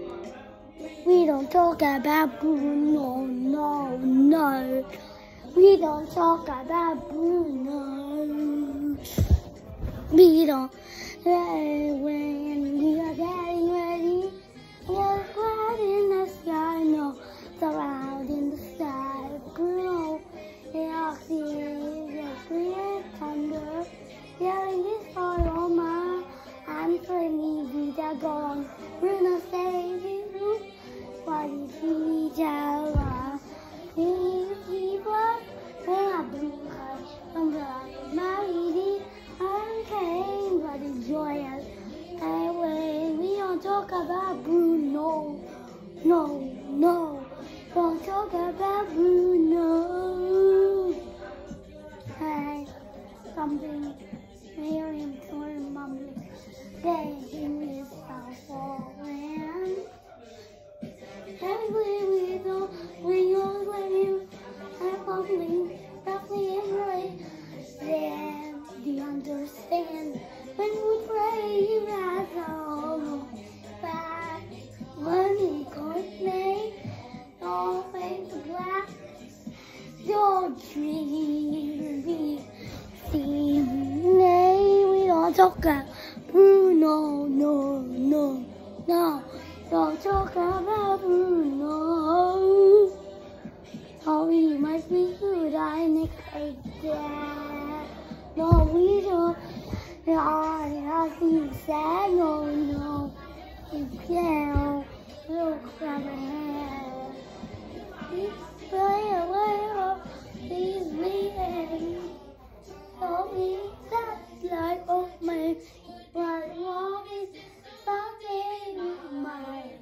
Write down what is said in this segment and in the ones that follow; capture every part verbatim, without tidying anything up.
We don't talk about Bruno, no, no. We don't talk about Bruno. We don't. When we are getting ready, we're glad in the sky, no, around in the sky. Bruno, they are seeing clear thunder, yelling this aroma, and for me, we are gone. Bruno says you, what is he tell us? Please keep us, when I bring her, from the married, and came, what is joyous. And when we don't talk about Bruno, no, no, don't talk about Bruno. Hey, something, hear him turn mumbling, begging his falling. Everybody we don't, we don't let him, and mumbling, roughly and right. Then they understand when we pray, that's all. But when he could play, all things black, your dream be seen. Nay, we don't talk about Bruno, no, no, no. Don't talk about Bruno. Oh, he must be good, I next like that. No, we don't. I have to be sad. No, no. We can't. We'll grab a hand. Please play away. Please be. Tell me that life of my what wrong is something mine.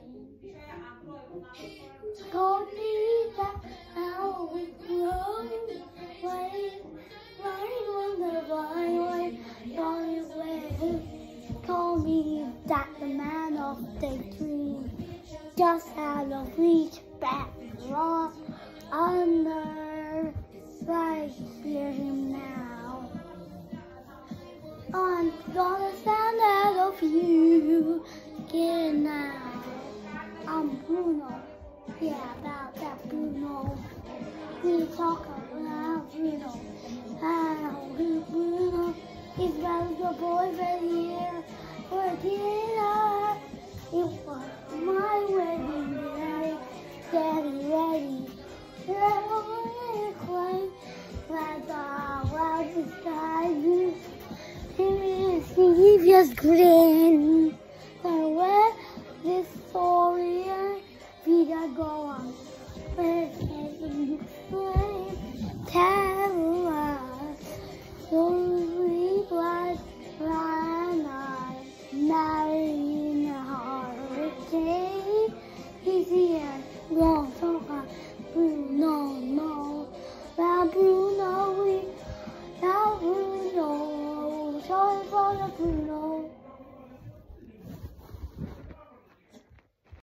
Told me that how we grow. Wait, right on the vine, wait on his way. Told me that the man of the dream just had a reach back wrong under. Right, hear him now. I'm gonna stand out of you again now. I'm Bruno. Yeah, about that Bruno. We talk about Bruno. How Bruno is about the boy right here for dinner. It was my wedding day. Daddy ready. We're crying. Like the wild sky. He is just great.